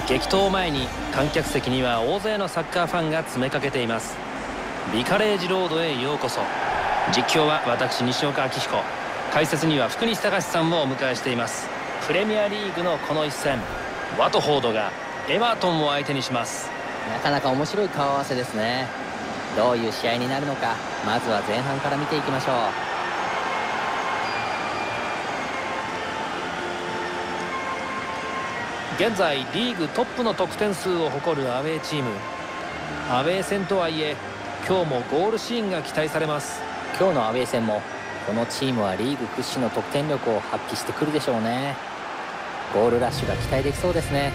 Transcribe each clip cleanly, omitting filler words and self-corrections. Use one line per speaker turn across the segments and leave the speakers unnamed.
激闘を前に観客席には大勢のサッカーファンが詰めかけています。ビカレージロードへようこそ。実況は私西岡明彦、解説には福西隆さんをお迎えしています。プレミアリーグのこの一戦、ワトフォードがエバートンを相手にします。
なかなか面白い顔合わせですね。どういう試合になるのか、まずは前半から見ていきましょう。
現在リーグトップの得点数を誇るアウェーチーム。アウェー戦とはいえ今日もゴールシーンが期待されます。
今日のアウェー戦もこのチームはリーグ屈指の得点力を発揮してくるでしょうね。ゴールラッシュが期待できそうですね。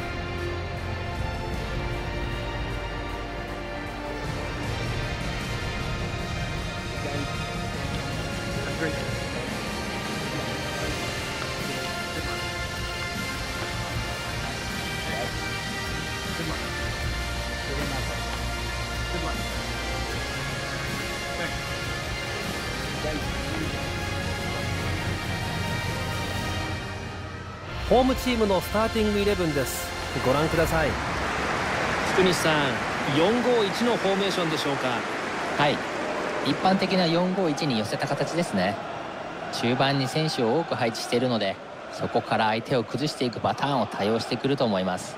ホームチームのスターティングイレブンです。ご覧ください。福西さん、451のフォーメーションでしょうか。
はい、一般的な451に寄せた形ですね。中盤に選手を多く配置しているので、そこから相手を崩していくパターンを多用してくると思います。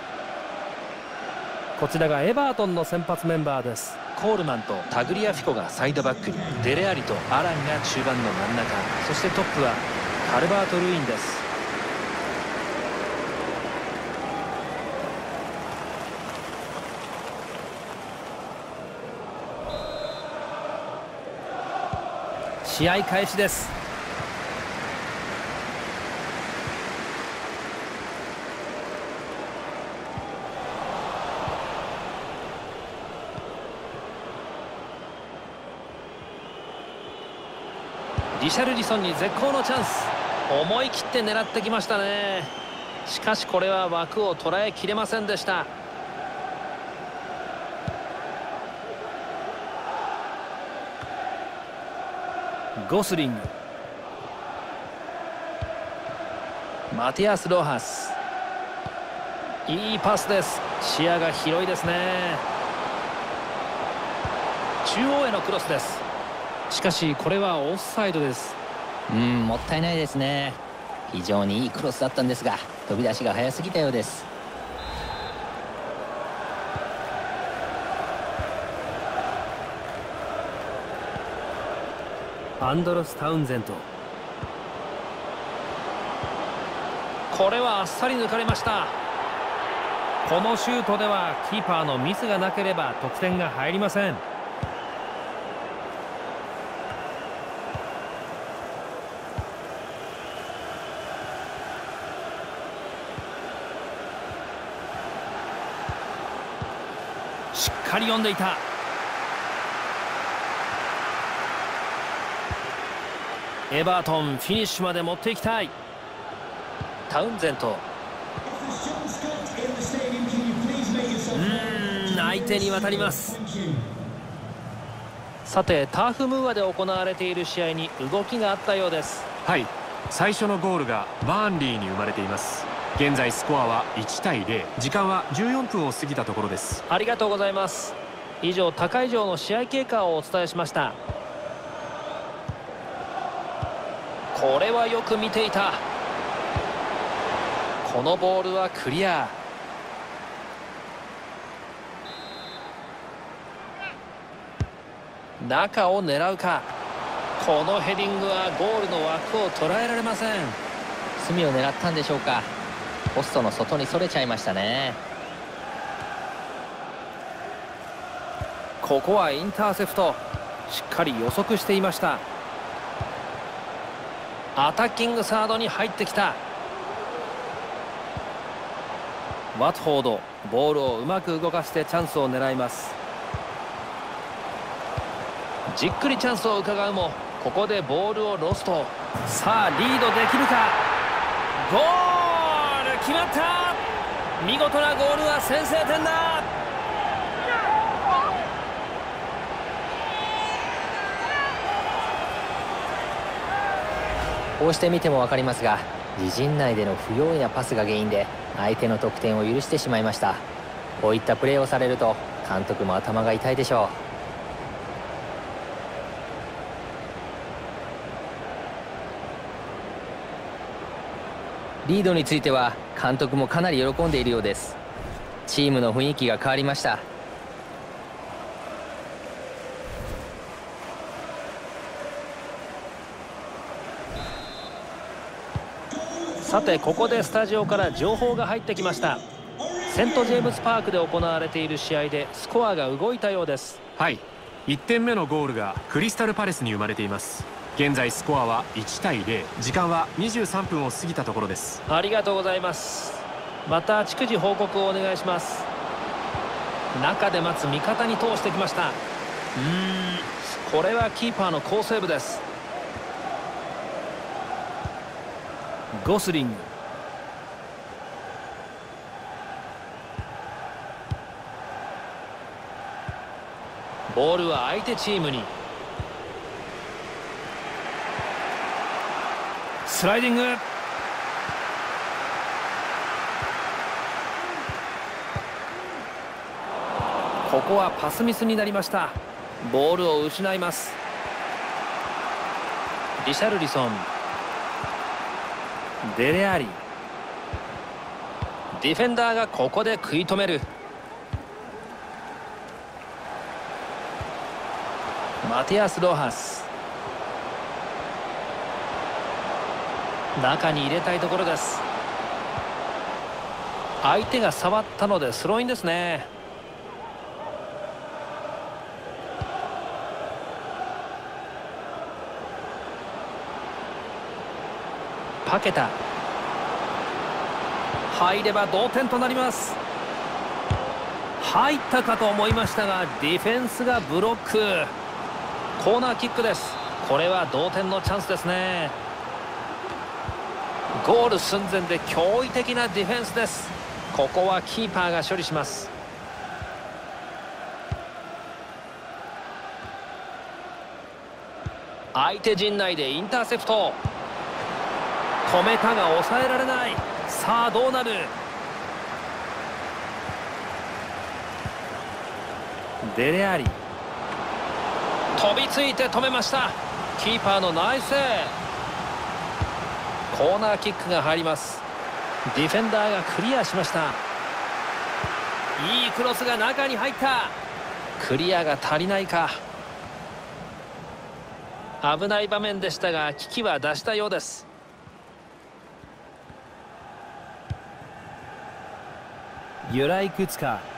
こちらがエバートンの先発メンバーです。コールマンとタグリアフィコがサイドバックに、デレアリとアランが中盤の真ん中、そしてトップはカルバート・ルインです。試合開始です。リシャルリソンに絶好のチャンス。思い切って狙ってきましたね。しかしこれは枠を捉えきれませんでした。ゴスリング、マティアス・ロハス、いいパスです。視野が広いですね。中央へのクロスです。しかしこれはオフサイドです。
もったいないですね。非常にいいクロスだったんですが、飛び出しが早すぎたようです。
アンドロス・タウンゼント、これはあっさり抜かれました。このシュートではキーパーのミスがなければ得点が入りません。しっかり読んでいた。エバートン、フィニッシュまで持っていきたい。タウンゼント、相手に渡ります。さてターフムーアで行われている試合に動きがあったようです。
はい、最初のゴールがバーンリーに生まれています。現在スコアは1対0、時間は14分を過ぎたところです。
ありがとうございます。以上、高以上の試合経過をお伝えしました。これはよく見ていた。このボールはクリア。中を狙うか。このヘディングはゴールの枠を捉えられません。
隅を狙ったんでしょうか。ポストの外にそれちゃいましたね。
ここはインターセプト、しっかり予測していました。アタッキングサードに入ってきた。ワトフォード、ボールをうまく動かしてチャンスを狙います。じっくりチャンスを伺うも、ここでボールをロスト。さあリードできるか。ゴール決まった。見事なゴールは先制点だ。
こうして見ても分かりますが、自陣内での不用意なパスが原因で相手の得点を許してしまいました。こういったプレーをされると監督も頭が痛いでしょう。リードについては監督もかなり喜んでいるようです。チームの雰囲気が変わりました。
さてここでスタジオから情報が入ってきました。セントジェームズパークで行われている試合でスコアが動いたようです。
はい、1点目のゴールがクリスタルパレスに生まれています。現在スコアは1対0、時間は23分を過ぎたところです。
ありがとうございます。また逐次報告をお願いします。中で待つ味方に通してきました。これはキーパーの好セーブです。ゴスリング、ボールは相手チームに。スライディング、ここはパスミスになりました。ボールを失います。リシャルリソン、デレアリ、ディフェンダーがここで食い止める。マティアス・ロハス、中に入れたいところです。相手が触ったのでスローインですね。パケタ、入れば同点となります。入ったかと思いましたがディフェンスがブロック。コーナーキックです。これは同点のチャンスですね。ゴール寸前で驚異的なディフェンスです。ここはキーパーが処理します。相手陣内でインターセプト、止めたが抑えられない。さあどうなる。デレアリ、飛びついて止めました。キーパーのナイスセーブ。コーナーキックが入ります。ディフェンダーがクリアしました。いいクロスが中に入った。クリアが足りないか。危ない場面でしたが危機は脱したようです。ユライクツカ、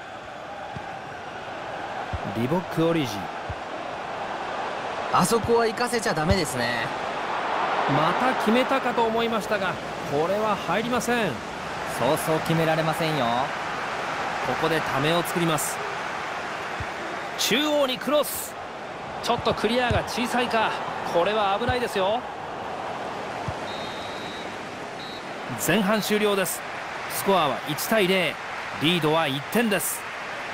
リボックオリジ、
あそこは行かせちゃダメですね。
また決めたかと思いましたがこれは入りません。
そうそう決められませんよ。
ここでためを作ります。中央にクロス、ちょっとクリアが小さいか。これは危ないですよ。前半終了です。スコアは1対0、リードは1点です。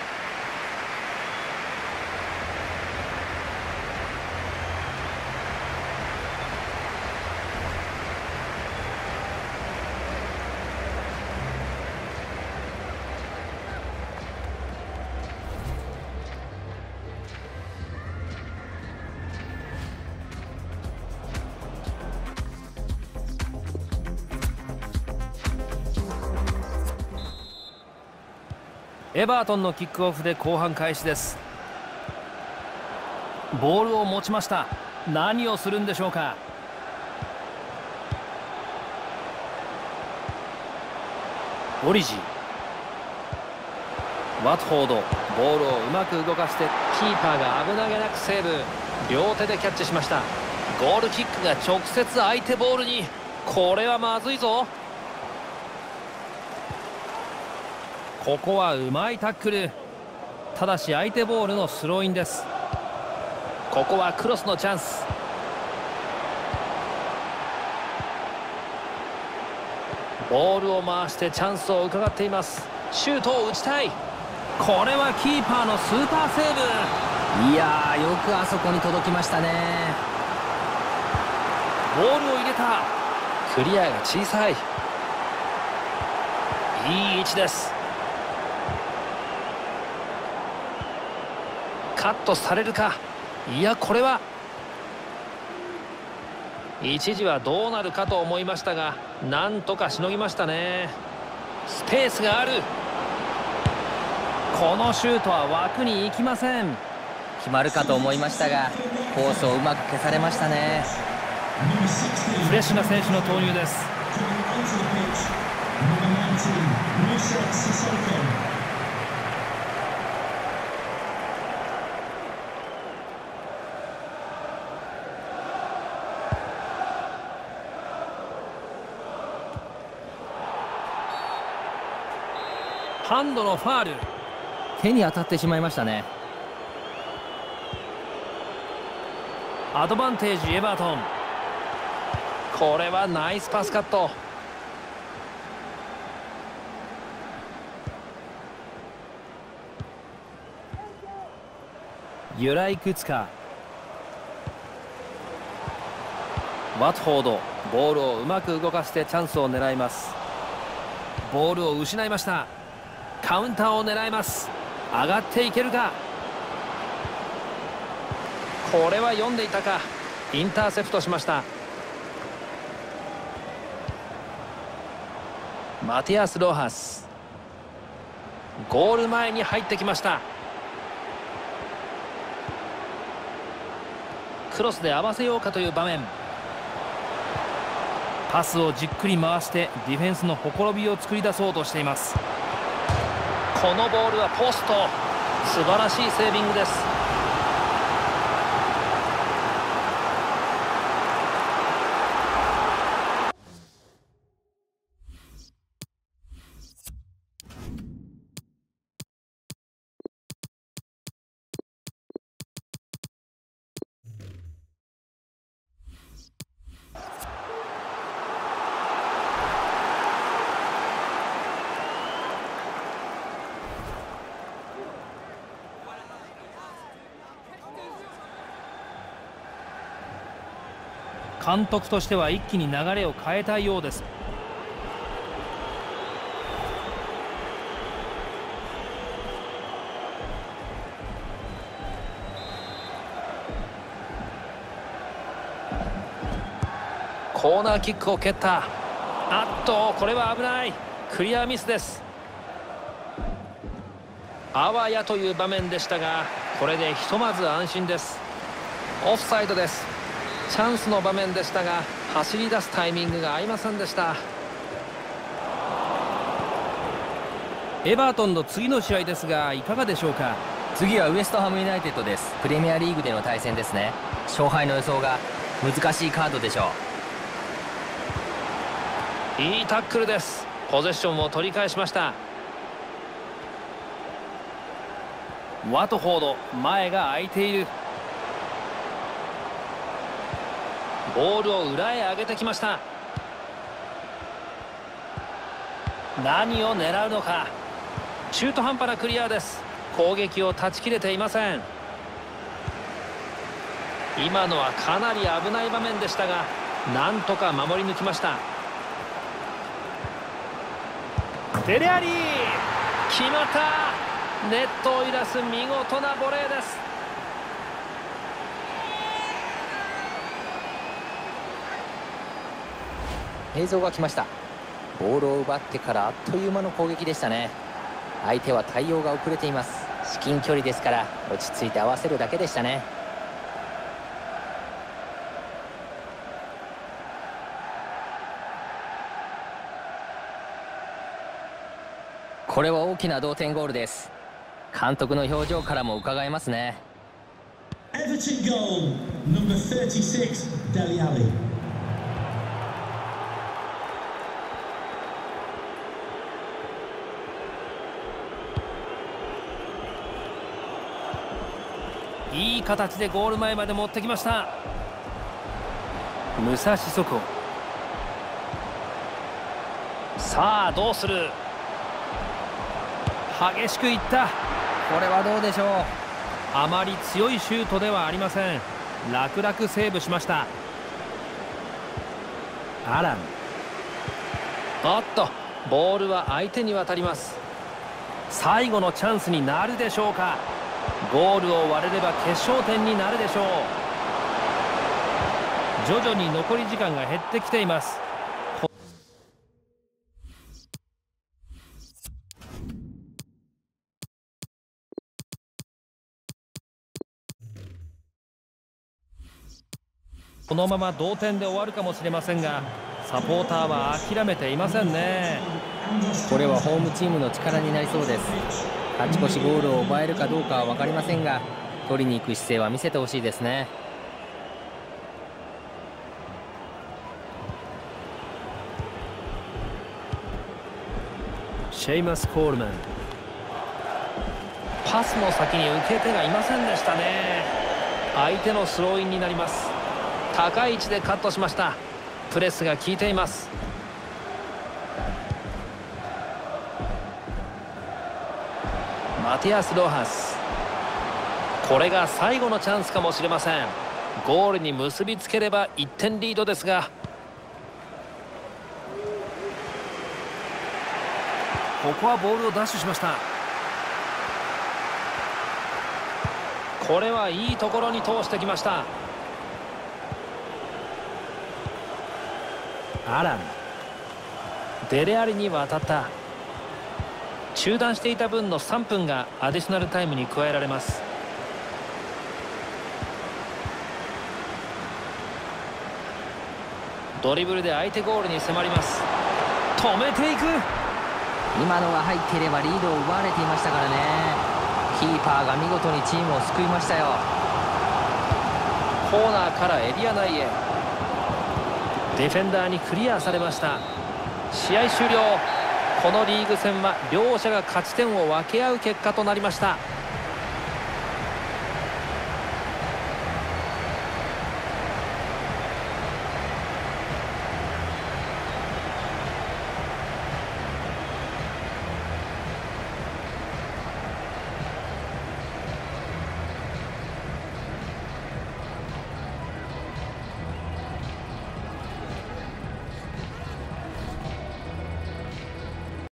エバートンのキックオフで後半開始です。ボールを持ちました。何をするんでしょうか。オリジ、ワトフォード、ボールをうまく動かしてキーパーが危なげなくセーブ。両手でキャッチしました。ゴールキックが直接相手ボールに。これはまずいぞ。ここはうまいタックル。ただし相手ボールのスローインです。ここはクロスのチャンス。ボールを回してチャンスを伺っています。シュートを打ちたい。これはキーパーのスーパーセーブ。
いやー、よくあそこに届きましたね。
ボールを入れた。クリアが小さい。 いい位置です。カットされるか。いや、これは一時はどうなるかと思いましたが、なんとかしのぎましたね。スペースがある。このシュートは枠に行きません。
決まるかと思いましたが、コースをうまく消されましたね。
フレッシュな選手の投入です。ハンドのファール。
手に当たってしまいましたね。
アドバンテージエバートン。これはナイスパスカット。ユライ・クツカ。ワトフォード、ボールをうまく動かしてチャンスを狙います。ボールを失いました。カウンターを狙います。上がっていけるか。これは読んでいたか。インターセプトしました。マティアス・ロハス。ゴール前に入ってきました。クロスで合わせようかという場面。パスをじっくり回してディフェンスのほころびを作り出そうとしています。このボールはポスト。素晴らしいセービングです。監督としては一気に流れを変えたいようです。コーナーキックを蹴った。あっと、これは危ない。クリアミスです。あわやという場面でしたが、これでひとまず安心です。オフサイドです。チャンスの場面でしたが、走り出すタイミングが合いませんでした。エバートンの次の試合ですが、いかがでしょうか。
次はウエストハムユナイテッドです。プレミアリーグでの対戦ですね。勝敗の予想が難しいカードでしょ
う。いいタックルです。ポゼッションを取り返しました。ワトフォード、前が空いている。ボールを裏へ上げてきました。何を狙うのか。中途半端なクリアです。攻撃を断ち切れていません。今のはかなり危ない場面でしたが、なんとか守り抜きました。デレアリー、決まった。ネットを揺らす見事なボレーです。
映像が来ました。ボールを奪ってからあっという間の攻撃でしたね。相手は対応が遅れています。至近距離ですから落ち着いて合わせるだけでしたね。これは大きな同点ゴールです。監督の表情からも伺えますね。
Everton goal number 36 Dele Alli。
いい形でゴール前まで持ってきました。武蔵速歩。さあどうする。激しくいった。
これはどうでしょう。
あまり強いシュートではありません。楽々セーブしました。アラン。おっと、 ボールは相手に渡ります。最後のチャンスになるでしょうか。ゴールを割れれば決勝点になるでしょう。徐々に残り時間が減ってきています。このまま同点で終わるかもしれませんが、サポーターは諦めていませんね。
これはホームチームの力になりそうです。勝ち越しゴールを奪えるかどうかは分かりませんが、取りに行く姿勢は見せてほしいですね。
シェイマス・コールマン、パスの先に受け手がいませんでしたね。相手のスローインになります。高い位置でカットしました。プレスが効いています。マティアス・ロハス、これが最後のチャンスかもしれません。ゴールに結びつければ1点リードですが、ここはボールをダッシュしました。これはいいところに通してきました。アラン、デレアリに渡った。中断していた分の3分がアディショナルタイムに加えられます。ドリブルで相手ゴールに迫ります。止めていく。
今のが入っていればリードを奪われていましたからね。キーパーが見事にチームを救いましたよ。
コーナーからエリア内へ。ディフェンダーにクリアされました。試合終了。このリーグ戦は両者が勝ち点を分け合う結果となりました。